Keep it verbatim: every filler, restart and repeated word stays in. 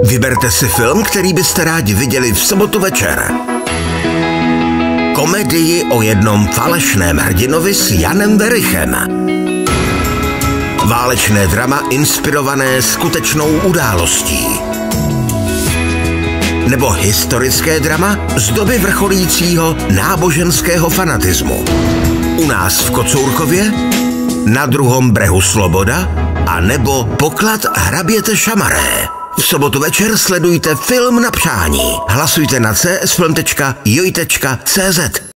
Vyberte si film, který byste rádi viděli v sobotu večer. Komedii o jednom falešném hrdinovi s Janem Werichem. Válečné drama inspirované skutečnou událostí. Nebo historické drama z doby vrcholícího náboženského fanatismu. U nás v Kocourkově, Na druhom brehu Sloboda a nebo Poklad hraběte Šamaré. V sobotu večer sledujte Film na přání. Hlasujte na c s film tečka joj tečka cé zet.